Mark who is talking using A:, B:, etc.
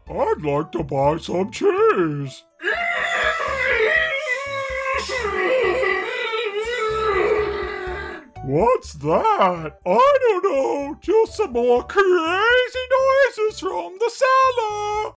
A: I'd like to buy some cheese. What's that? I don't know. Just some more crazy noises from the cellar.